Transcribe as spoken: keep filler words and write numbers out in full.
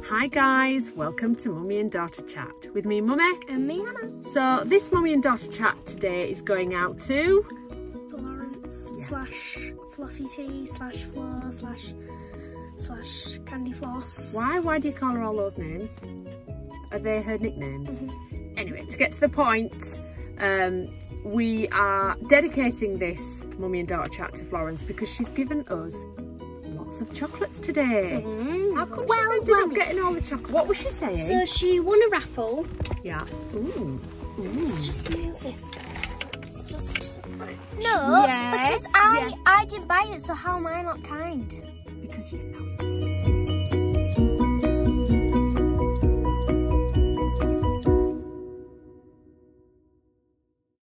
Hi guys, welcome to Mummy and Daughter Chat with me, Mummy. And me, Hannah. So this Mummy and Daughter Chat today is going out to Florence yeah. slash Flossie T slash Flo slash slash Candy Floss. Why? Why do you call her all those names? Are they her nicknames? Mm-hmm. Anyway, to get to the point, um, we are dedicating this Mummy and Daughter Chat to Florence because she's given us lots of chocolates today. Mm. How come Well, she ended up well, getting all the chocolate? What was she saying? So she won a raffle. Yeah. Ooh. Ooh. Let's just move this. It's just no, Yes, because I yes. I didn't buy it. So how am I not kind? Because you know.